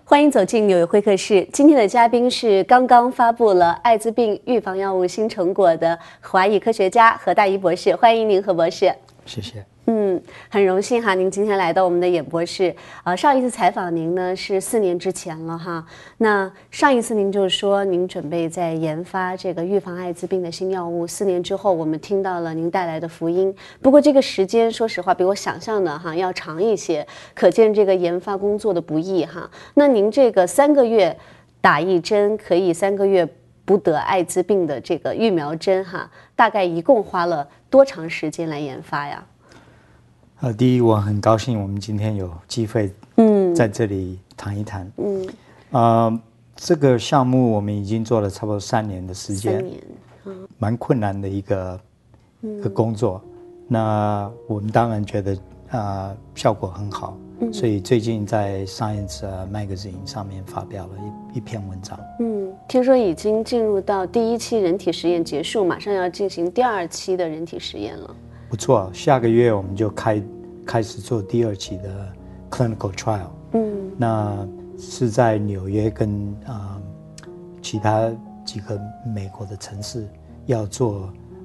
欢迎走进纽约会客室。今天的嘉宾是刚刚发布了艾滋病预防药物新成果的华裔科学家何大一博士，欢迎您何博士。 谢谢。 很荣幸哈，您今天来到我们的演播室。上一次采访您呢是4年之前了哈。那上一次您就是说您准备在研发这个预防艾滋病的新药物，4年之后我们听到了您带来的福音。不过这个时间说实话比我想象的哈要长一些，可见这个研发工作的不易哈。那您这个3个月打一针可以3个月不得艾滋病的这个疫苗针哈，大概一共花了多长时间来研发呀？ 第一，我很高兴我们今天有机会在这里谈一谈。这个项目我们已经做了差不多3年的时间，蛮困难的一个工作。那我们当然觉得效果很好，所以最近在 Science Magazine 上面发表了一篇文章。 听说已经进入到第1期人体实验结束，马上要进行第2期的人体实验了。不错，下个月我们就开始做第2期的 clinical trial。那是在纽约跟其他几个美国的城市要做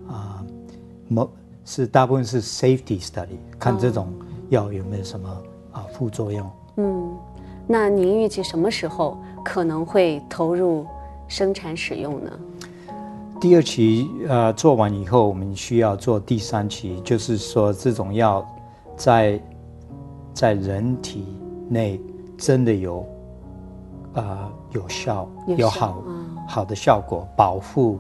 是大部分是 safety study， 看这种药有没有什么副作用。 那您预计什么时候可能会投入生产使用呢？ 第2期做完以后，我们需要做第3期，就是说这种药在人体内真的有效，有好的效果，保护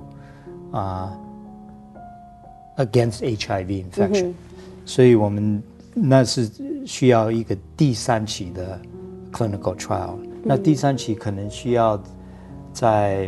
against HIV infection。所以我们那是需要一个第3期的 clinical trial。那第3期可能需要在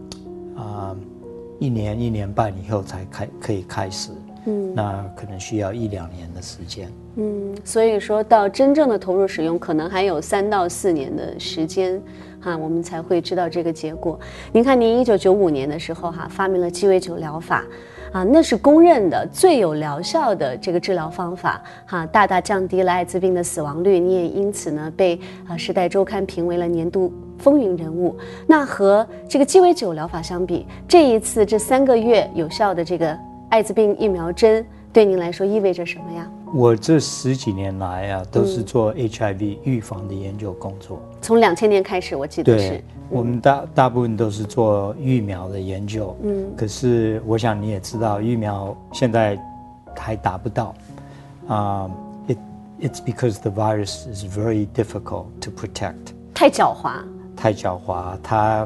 1年1年半以后才可以开始。那可能需要1-2年的时间。 所以说到真正的投入使用，可能还有3到4年的时间我们才会知道这个结果。您看，您1995年的时候发明了鸡尾酒疗法那是公认的最有疗效的这个治疗方法大大降低了艾滋病的死亡率。你也因此呢被《时代周刊》评为了年度风云人物。那和这个鸡尾酒疗法相比，这一次这3个月有效的这个艾滋病疫苗针对您来说意味着什么呀？ 我这10几年来都是做 HIV 预防的研究工作。 从2000年开始，我记得是。 对，我们大部分都是做疫苗的研究。可是我想你也知道，疫苗现在还达不到。It's because the virus is very difficult to protect。 太狡猾。 太狡猾，它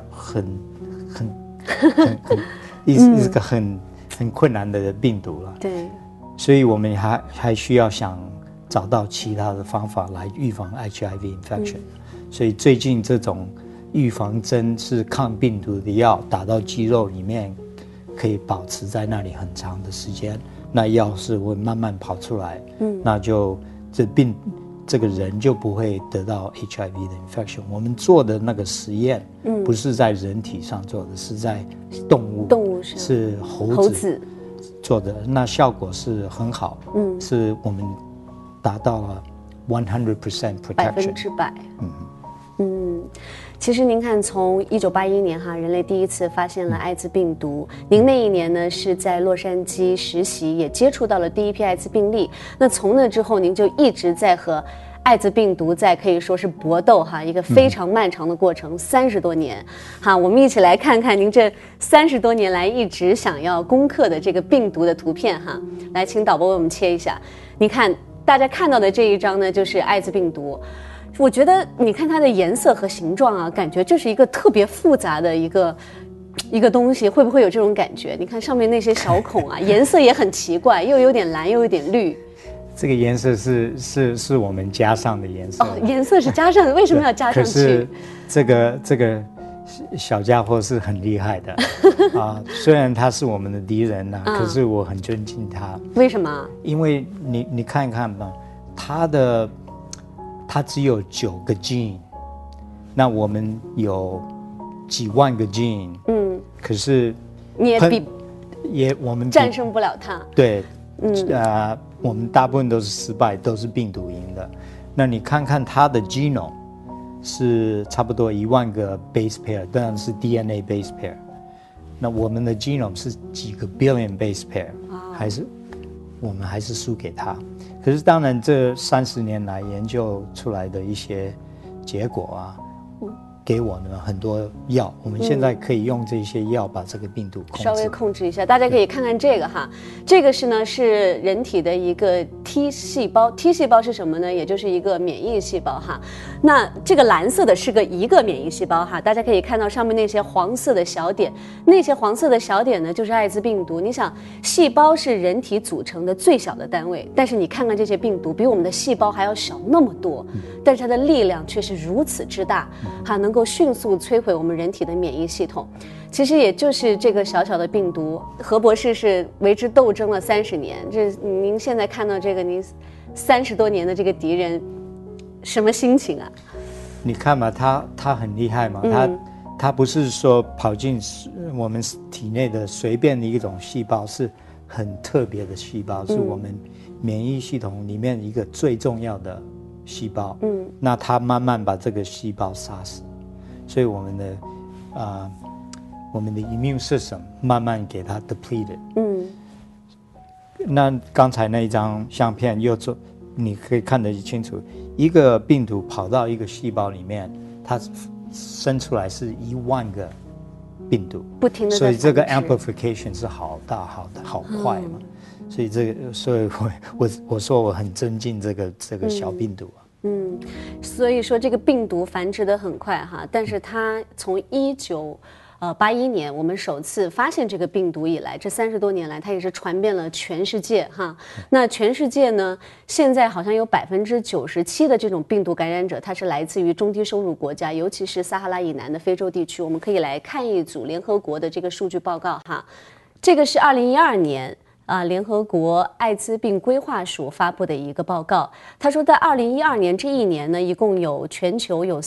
是个很困难的病毒了。 对。 所以我们还需要想找到其他的方法来预防 HIV infection。所以最近这种预防针是抗病毒的药，打到肌肉里面，可以保持在那里很长的时间。那药是会慢慢跑出来，那就这个人就不会得到 HIV 的 infection。我们做的那个实验，不是在人体上做的，是在动物上，是猴子做的，那效果是很好，是我们达到了100% protection， 100%。其实您看，从1981年人类第一次发现了艾滋病毒，您那一年呢是在洛杉矶实习，也接触到了第一批艾滋病例。那从那之后，您就一直在和艾滋病毒在可以说是搏斗一个非常漫长的过程，30多年我们一起来看看您这30多年来一直想要攻克的这个病毒的图片来，请导播为我们切一下。你看大家看到的这一张呢，就是艾滋病毒。我觉得你看它的颜色和形状感觉就是一个特别复杂的一个东西，会不会有这种感觉？你看上面那些小孔颜色也很奇怪，又有点蓝又有点绿。 这个颜色是我们加上的颜色。 颜色是加上的，为什么要加上去？ 可是这个小家伙是很厉害的虽然他是我们的敌人可是我很尊敬他。 为什么？ 因为你看看吧，他只有9个 gene， 那我们有几万个 gene， 可是你我们战胜不了他。 对，我们大部分都是失败，都是病毒赢的。那你看看他的 genome 是差不多1万个 base pair， 当然是 DNA base pair。那我们的 genome 是几个 billion base pair， 还是我们还是输给他？可是当然，这30年来研究出来的一些结果啊，给我们很多药，我们现在可以用这些药把这个病毒稍微控制一下。大家可以看看这个哈，这个是人体的一个 T 细胞。T 细胞是什么呢？也就是一个免疫细胞哈。那这个蓝色的是一个免疫细胞哈，大家可以看到上面那些黄色的小点，那些黄色的小点呢就是艾滋病毒。你想，细胞是人体组成的最小的单位，但是你看看这些病毒比我们的细胞还要小那么多，但是它的力量却是如此之大，能够迅速摧毁我们人体的免疫系统。其实也就是这个小小的病毒，何博士是为之斗争了30年。这您现在看到这个您30多年的这个敌人，什么心情啊？ 你看嘛，他很厉害嘛，他不是说跑进我们体内的随便的一种细胞，是很特别的细胞，是我们免疫系统里面一个最重要的细胞。那他慢慢把这个细胞杀死，所以我们的 immune system 慢慢给它 depleted。那刚才那一张相片你可以看得清楚，一个病毒跑到一个细胞里面，它生出来是1万个病毒， 不停的， 所以这个 amplification 是好大、好快嘛。所以我说我很尊敬这个小病毒啊。 所以说这个病毒繁殖得很快哈，但是它从1981年我们首次发现这个病毒以来，这30多年来它也是传遍了全世界哈。那全世界呢，现在好像有97%的这种病毒感染者，它是来自于中低收入国家，尤其是撒哈拉以南的非洲地区。我们可以来看一组联合国的这个数据报告哈，这个是2012年。联合国艾滋病规划署发布的一个报告，他说，在2012年这一年呢，一共全球有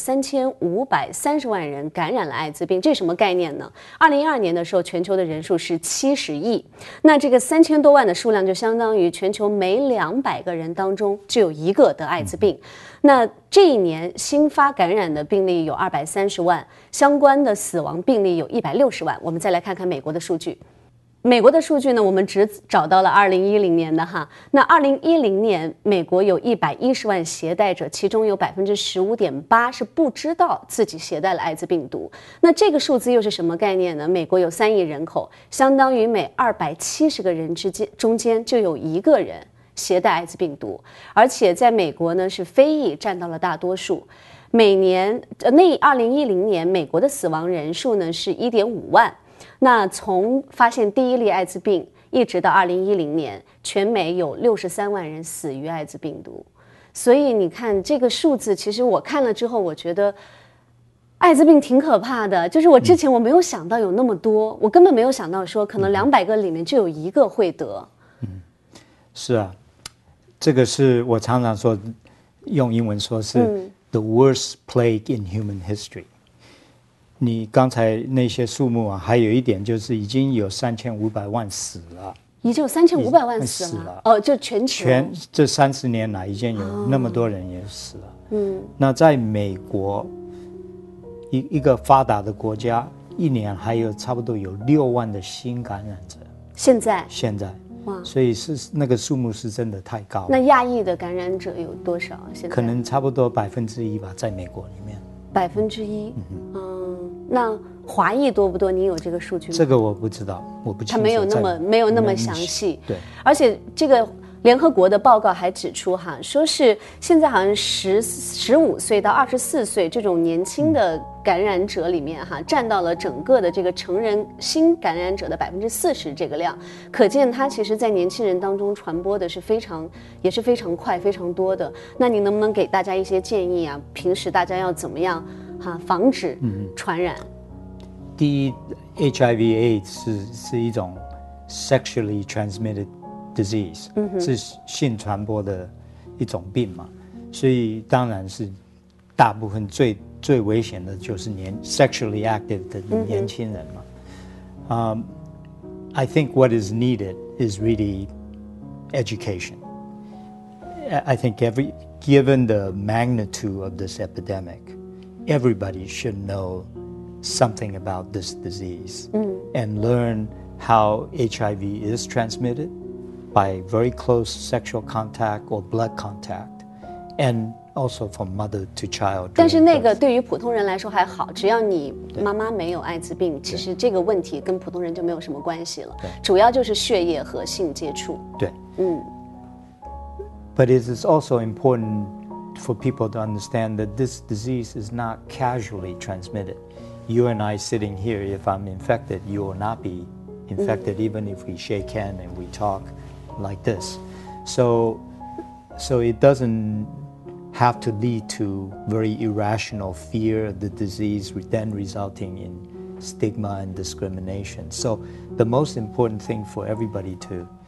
3530万人感染了艾滋病。这是什么概念呢？2012年的时候，全球的人数是70亿，那这个3000多万的数量就相当于全球每200个人当中就有1个得艾滋病。那这一年新发感染的病例有230万，相关的死亡病例有160万。我们再来看看美国的数据。美国的数据呢，我们只找到了2010年的哈。那2010年，美国有110万携带者，其中有15.8%是不知道自己携带了艾滋病毒。那这个数字又是什么概念呢？美国有3亿人口，相当于每270个人中间就有1个人携带艾滋病毒，而且在美国呢是非裔占到了大多数。每年2010年美国的死亡人数呢是1.5万。那从发现第一例艾滋病一直到2010年，全美有63万人死于艾滋病毒。所以你看这个数字，其实我看了之后，我觉得艾滋病挺可怕的。就是我之前我没有想到有那么多，我根本没有想到说可能200个里面就有1个会得。 是啊，这个是我常常说，用英文说是 the worst plague in human history。你刚才那些数目啊，还有一点就是已经有3500万死了， 已经有3500万死了。就全球这30年来已经有那么多人也死了。那在美国一个发达的国家，一年还有差不多有6万的新感染者。现在哇，所以是那个数目是真的太高了。 那亚裔的感染者有多少？现在可能差不多1%吧，在美国里面。 1%。那华裔多不多？您有这个数据吗？ 这个我不知道，我不清楚。 它没有那么详细。 对， 而且这个联合国的报告还指出哈，说是现在好像15岁到24岁这种年轻的感染者里面哈，占到了整个的这个成人新感染者的40%这个量，可见它其实在年轻人当中传播的也是非常快、非常多的。那你能不能给大家一些建议啊？平时大家要怎么样防止传染？ 第一 ，HIV/AIDS 是一种 sexually transmitted disease，是性传播的一种病嘛，所以当然是大部分最危险的就是 sexually active 的年轻人嘛。I think what is needed is really education. I think given the magnitude of this epidemic, everybody should know something about this disease and learn how HIV is transmitted by very close sexual contact or blood contact, and also from mother to child. 但是那个对于普通人来说还好，只要你妈妈没有艾滋病，其实这个问题跟普通人就没有什么关系了。主要就是血液和性接触。 对，But it is also important for people to understand that this disease is not casually transmitted. You and I sitting here, if I'm infected, you will not be infected even if we shake hands and we talk like this. So it doesn't have to lead to very irrational fear of the disease, then resulting in stigma and discrimination. So the most important thing for everybody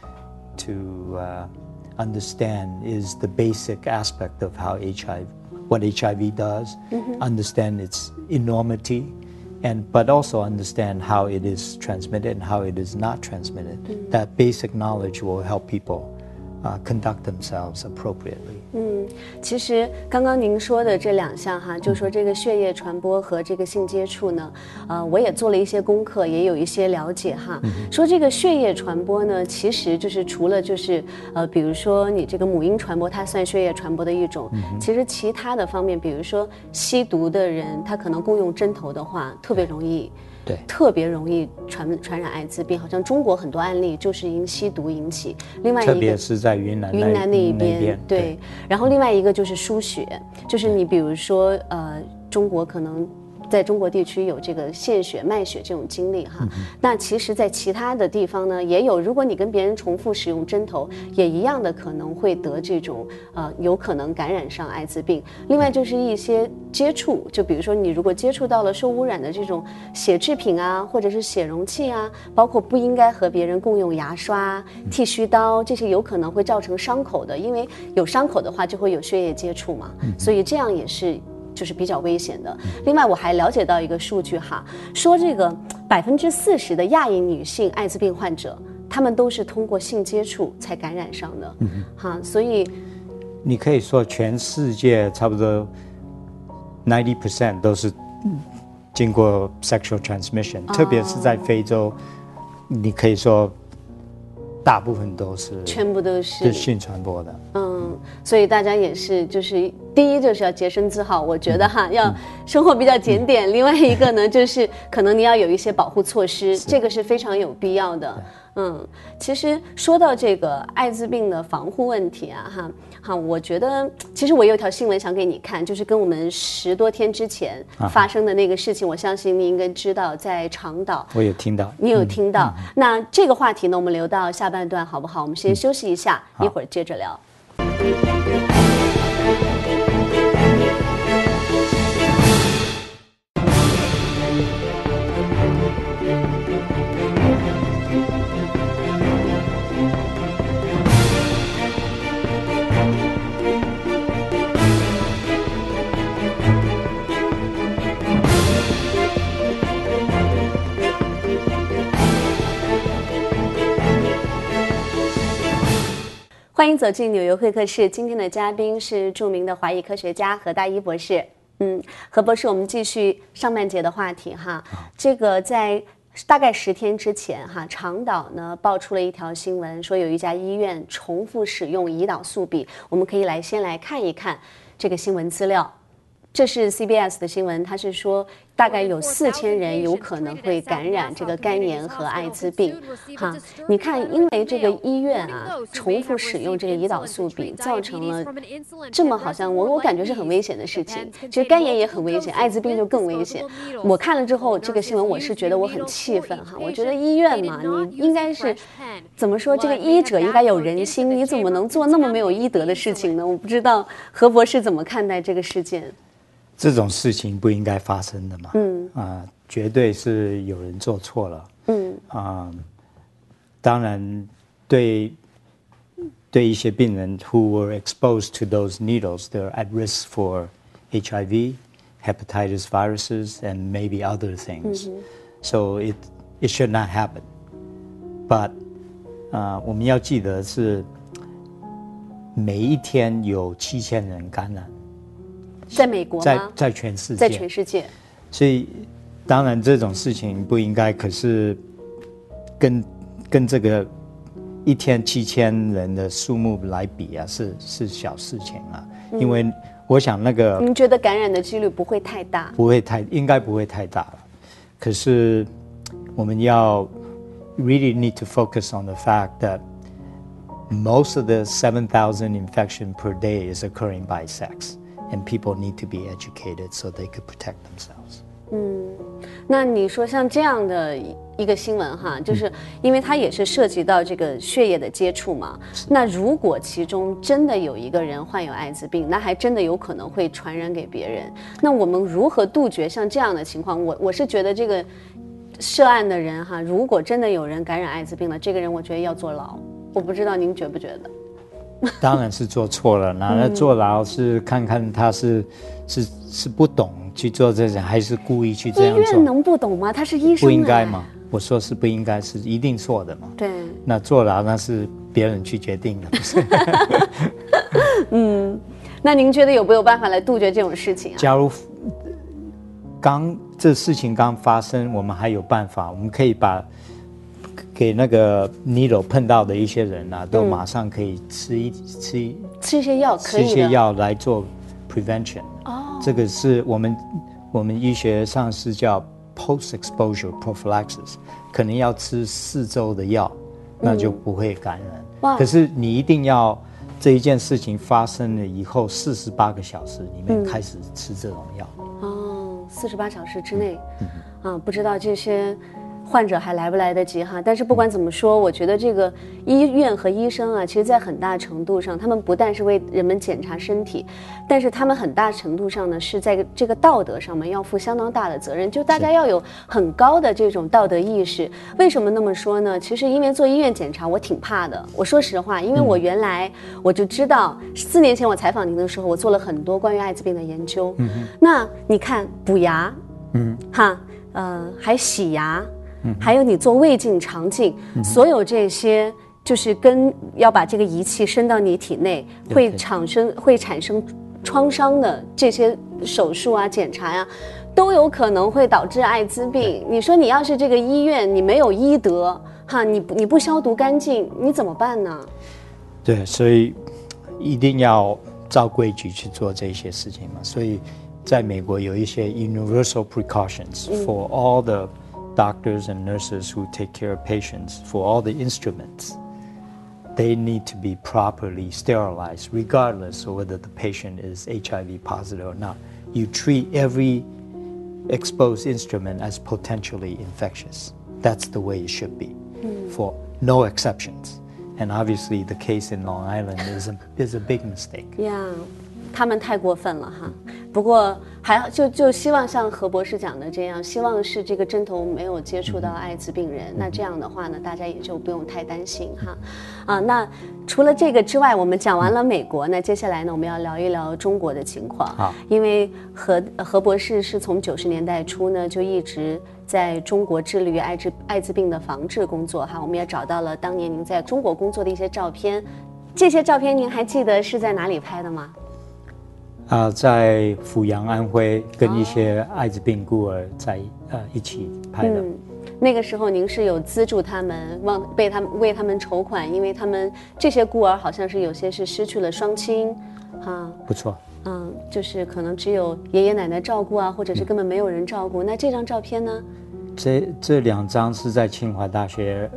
to understand is the basic aspect of how what HIV does, understand its enormity, but also understand how it is transmitted and how it is not transmitted. That basic knowledge will help people conduct themselves appropriately. 其实刚刚您说的这两项哈，就说这个血液传播和这个性接触呢，我也做了一些功课，也有一些了解哈。说这个血液传播呢，其实就是除了就是比如说你这个母婴传播，它算血液传播的一种。其实其他的方面，比如说吸毒的人，他可能共用针头的话，特别容易。对，特别容易传染艾滋病，好像中国很多案例就是因吸毒引起。另外一个，特别是在云南那一边，对。然后另外一个就是输血，就是你比如说中国可能在中国地区有这个献血卖血这种经历哈，那其实在其他的地方呢也有，如果你跟别人重复使用针头，也一样的可能会得这种有可能感染上艾滋病。另外就是一些接触，就比如说你如果接触到了受污染的这种血制品啊，或者是血容器啊，包括不应该和别人共用牙刷、剃须刀，这些有可能会造成伤口的，因为有伤口的话就会有血液接触嘛，所以这样也是就是比较危险的。另外我还了解到一个数据哈，说这个40%的亚裔女性艾滋病患者，她们都是通过性接触才感染上的，哈，所以你可以说全世界差不多90% 都是经过 sexual transmission，特别是在非洲，你可以说大部分都是全部都是性传播的。 所以大家也是，就是第一就是要洁身自好，我觉得哈，要生活比较检点。另外一个呢，就是可能你要有一些保护措施，这个是非常有必要的。其实说到这个艾滋病的防护问题啊，我觉得其实我有一条新闻想给你看，就是跟我们10多天之前发生的那个事情，我相信你应该知道，在长岛。 我有听到。 你有听到？那这个话题呢，我们留到下半段好不好？我们先休息一下，一会儿接着聊。欢迎走进纽约会客室，今天的嘉宾是著名的华裔科学家何大一博士。何博士，我们继续上半节的话题哈。这个在大概10天之前哈，长岛呢爆出了一条新闻，说有一家医院重复使用胰岛素笔。我们可以先来看一看这个新闻资料。这是 CBS 的新闻，它是说大概有4000人有可能会感染这个肝炎和艾滋病。哈，你看，因为这个医院啊重复使用这个胰岛素笔，造成了这么好像我感觉是很危险的事情。其实肝炎也很危险，艾滋病就更危险。我看了之后，这个新闻我是觉得我很气愤哈。我觉得医院嘛，你应该是怎么说？这个医者应该有人心，你怎么能做那么没有医德的事情呢？我不知道何博士怎么看待这个事件。 这种事情不应该发生的嘛，绝对是有人做错了，当然对一些病人 who were exposed to those needles, they're at risk for HIV, hepatitis viruses, and maybe other things. So it should not happen. But 我们要记得是每一天有7000人感染。 在美国吗？ 在全世界， 在全世界。 所以当然这种事情不应该，可是跟这个1天7000人的数目来比啊，是小事情啊。因为我想那个， 您觉得感染的几率不会太大？ 应该不会太大了。可是我们要 really need to focus on the fact that most of the 7,000 infection per day is occurring by sex, and people need to be educated so they could protect themselves. 那你说像这样的一个新闻哈，就是因为它也是涉及到这个血液的接触嘛。那如果其中真的有一个人患有艾滋病，那还真的有可能会传染给别人。那我们如何杜绝像这样的情况？我是觉得这个涉案的人哈，如果真的有人感染艾滋病了，这个人我觉得要坐牢。我不知道您觉不觉得？ 当然是做错了，那坐牢是看看他是不懂去做这些，还是故意去这样做？ 医院能不懂吗？他是医生， 不应该吗？我说是不应该，是一定错的嘛。 对， 那坐牢那是别人去决定的，不是？ 那您觉得有没有办法来杜绝这种事情啊？ 假如这事情刚发生，我们还有办法，我们可以给那个 needle 碰到的一些人啊，都马上可以吃一些药，可以的，吃一些药来做 prevention。这个是我们医学上是叫 post-exposure prophylaxis， 可能要吃4周的药，那就不会感染。可是你一定要这一件事情发生了以后48个小时里面开始吃这种药。 48小时之内，不知道这些患者还来不来得及哈？但是不管怎么说，我觉得这个医院和医生啊，其实在很大程度上，他们不但是为人们检查身体，但是他们很大程度上呢，是在这个道德上面要负相当大的责任，就大家要有很高的这种道德意识。为什么那么说呢？其实因为做医院检查我挺怕的，我说实话，因为我原来我就知道，4年前我采访您的时候，我做了很多关于艾滋病的研究。那你看补牙，还洗牙。还有你做胃镜、肠镜，所有这些就是要把这个仪器伸到你体内，会产生创伤的这些手术啊、检查呀，都有可能会导致艾滋病。你说你要是这个医院你没有医德你不消毒干净，你怎么办呢？ 对，所以一定要照规矩去做这些事情嘛。所以在美国有一些 universal precautions for all the doctors and nurses who take care of patients, for all the instruments, they need to be properly sterilized regardless of whether the patient is HIV positive or not. You treat every exposed instrument as potentially infectious. That's the way it should be, for no exceptions. And obviously the case in Long Island is a big mistake. Yeah. 他们太过分了哈，不过还就希望像何博士讲的这样，希望是这个针头没有接触到艾滋病人，那这样的话呢，大家也就不用太担心哈。那除了这个之外，我们讲完了美国，那接下来呢，我们要聊一聊中国的情况。因为何博士是从90年代初呢就一直在中国致力于艾滋病的防治工作哈。我们也找到了当年您在中国工作的一些照片，这些照片您还记得是在哪里拍的吗？ 在阜阳安徽跟一些艾滋病孤儿在一起拍的。 那个时候您是有资助他们，为他们筹款，因为他们这些孤儿好像是有些是失去了双亲， 不错。 就是可能只有爷爷奶奶照顾啊，或者是根本没有人照顾。那这张照片呢？ 这2张是在清华大学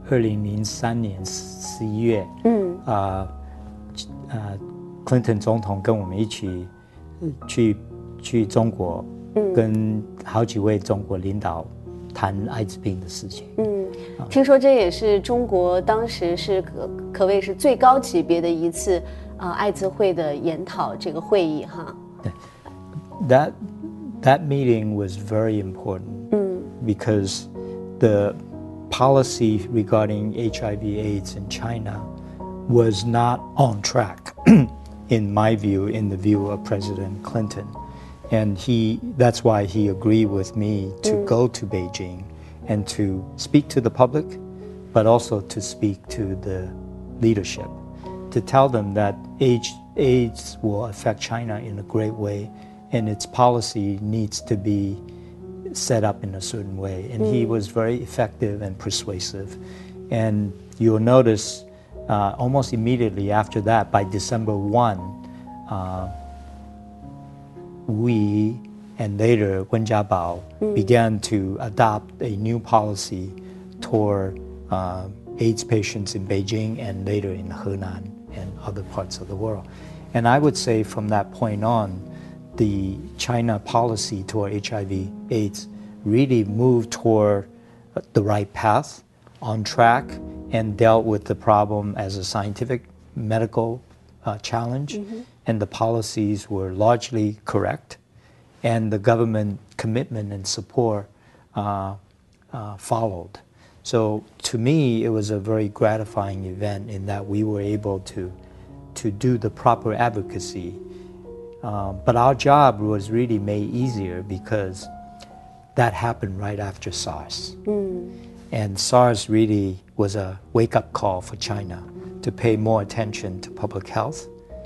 2003年11月。Clinton 总统跟我们一起去中国，跟好几位中国领导谈艾滋病的事情。 听说这也是中国当时是可谓是最高级别的一次艾滋会的研讨这个会议哈。 对 ，that meeting was very important because the policy regarding HIV/AIDS in China was not on track. In my view, in the view of President Clinton. And that's why he agreed with me to go to Beijing and to speak to the public, but also to speak to the leadership. to tell them that AIDS will affect China in a great way, and its policy needs to be set up in a certain way. And he was very effective and persuasive. And you'll notice almost immediately after that, by December 1, we and later Wen Jiabao began to adopt a new policy toward AIDS patients in Beijing and later in Henan and other parts of the world. And I would say from that point on, the China policy toward HIV/AIDS really moved toward the right path, on track, and dealt with the problem as a scientific medical challenge. And the policies were largely correct, and the government commitment and support followed. So to me, it was a very gratifying event in that we were able to do the proper advocacy. But our job was really made easier because that happened right after SARS. And SARS really was a wake-up call for China to pay more attention to public health.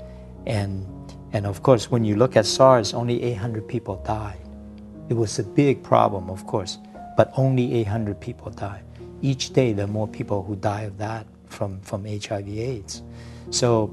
And of course, when you look at SARS, only 800 people died. It was a big problem, of course, but only 800 people died. Each day, there are more people who die of that from HIV/AIDS. So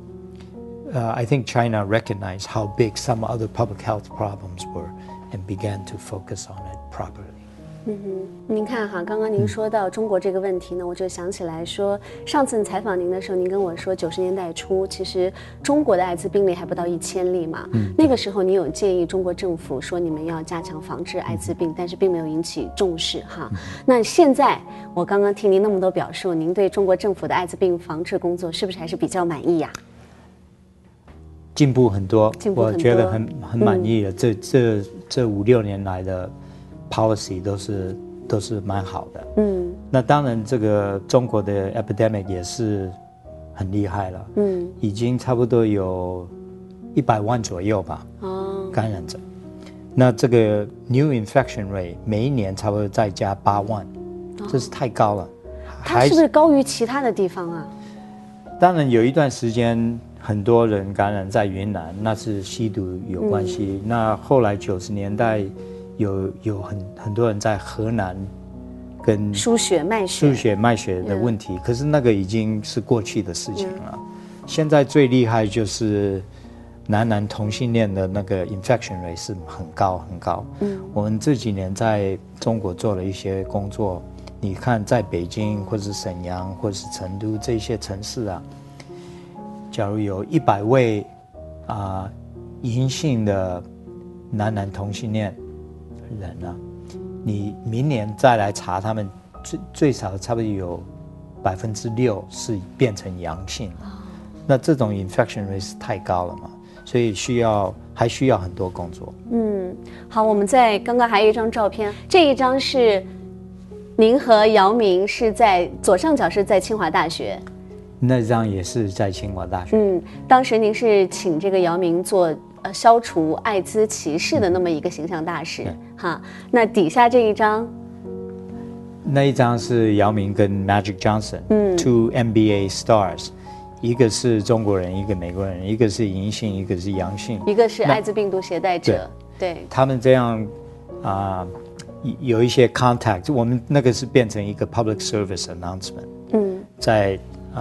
I think China recognized how big some other public health problems were and began to focus on it properly. 您看哈，刚刚您说到中国这个问题呢，我就想起来说，上次采访您的时候，您跟我说90年代初，其实中国的艾滋病例还不到1000例嘛。那个时候您有建议中国政府说你们要加强防治艾滋病，但是并没有引起重视哈。那现在我刚刚听您那么多表述，您对中国政府的艾滋病防治工作是不是还是比较满意呀？ 进步很多，我觉得很满意的。这5-6年来的 policy 都是蛮好的。那当然这个中国的 epidemic 也是很厉害了。已经差不多有100万左右吧，感染者。那这个 new infection rate 每一年差不多再加8万，这是太高了。 它是不是高于其他的地方啊？ 当然有一段时间很多人感染在云南，那是吸毒有关系。那后来90年代有很多人在河南跟输血卖血的问题，可是那个已经是过去的事情了。现在最厉害就是男同性恋的那个 infection rate 是很高很高。我们这几年在中国做了一些工作，你看在北京或者是沈阳或者是成都这些城市啊，假如有100位阴性的男同性恋人啊，你明年再来查他们，最少差不多有6%是变成阳性。那这种 infection rate 是太高了嘛，所以还需要很多工作。 好，我们刚刚还有一张照片，这一张是您和姚明是在左上角是在清华大学。 那张也是在清华大学。 当时您是请这个姚明做消除艾滋歧视的那么一个形象大使哈。那底下这一张， 那一张是姚明跟 Magic Johnson，two NBA stars， 一个是中国人，一个美国人，一个是阴性，一个是阳性， 一个是艾滋病毒携带者。对， 他们这样有一些 contact， 我们那个是变成一个 public service announcement，在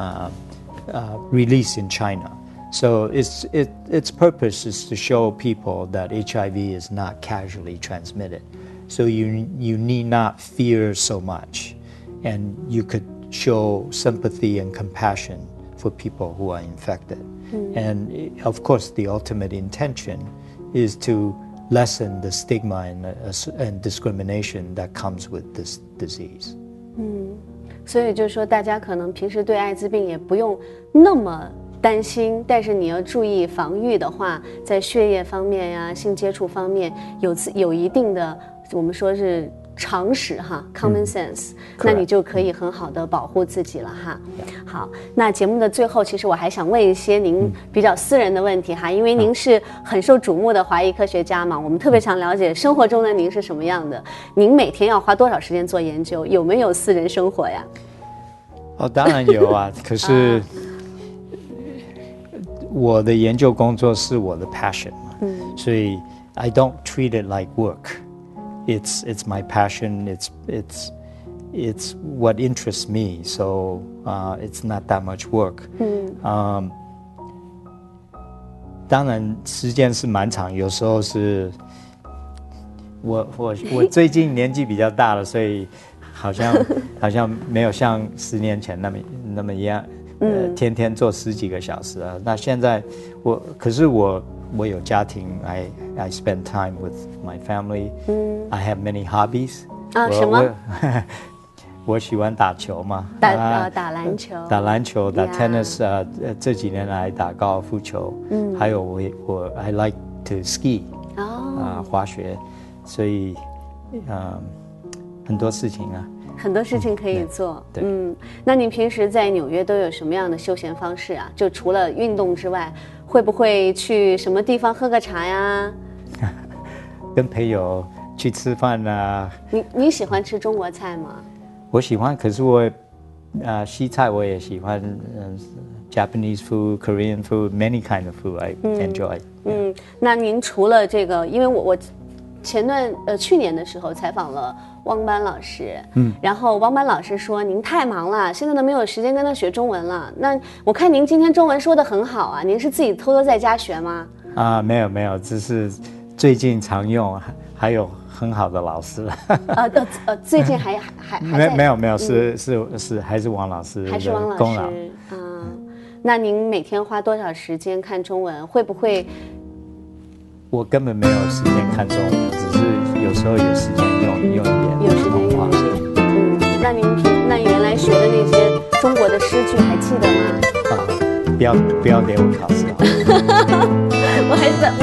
release in China. So its purpose is to show people that HIV is not casually transmitted. So you need not fear so much, and you could show sympathy and compassion for people who are infected. And of course, the ultimate intention is to lessen the stigma and discrimination that comes with this disease. 所以就是说，大家可能平时对艾滋病也不用那么担心，但是你要注意防御的话，在血液方面呀、性接触方面有一定的，我们说是常识哈 ，common sense，那你就可以很好的保护自己了哈。好，那节目的最后，其实我还想问一些您比较私人的问题哈，因为您是很受瞩目的华裔科学家嘛，我们特别想了解生活中的您是什么样的，您每天要花多少时间做研究，有没有私人生活呀？ 当然有啊，可是我的研究工作是我的 passion 嘛，所以 I don't treat it like work. It's my passion. It's what interests me. So it's not that much work. 当然时间是蛮长，有时候是我最近年纪比较大了，所以好像没有像10年前那么一样，天天做10几个小时啊。那现在可是我有家庭 I spend time with my family. I have many hobbies. 什么？ 我喜欢打球嘛， 打篮球， 打 tennis 这几年来打高尔夫球，还有我 I like to ski 滑雪，所以很多事情啊， 很多事情可以做。 对， 那您平时在纽约都有什么样的休闲方式啊？就除了运动之外，会不会去什么地方喝个茶呀？ 跟朋友去吃饭啊。 你喜欢吃中国菜吗？ 我喜欢，可是我西菜我也喜欢，Japanese food, Korean food, many kind of food I enjoy. 那您除了这个，因为我去年的时候采访了汪班老师，然后汪班老师说您太忙了，现在都没有时间跟他学中文了。那我看您今天中文说得很好啊，您是自己偷偷在家学吗？ 没有，只是最近常用，还有很好的老师。 最近还在没有，是还是王老师的功劳。 那您每天花多少时间看中文？会不会？ 我根本没有时间看中文，只是有时候有时间用一点普通话。 那你原来学的那些中国的诗句还记得吗？ 不要给我考试啊！